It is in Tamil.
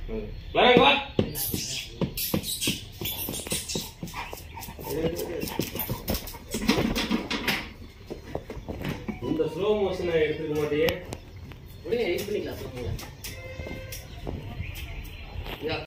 Larang wah. இந்த ஸ்லோ மோஷனை எடுத்துக்க மாட்டியே. உடனே எடிட் பண்ணிக்கலாம்.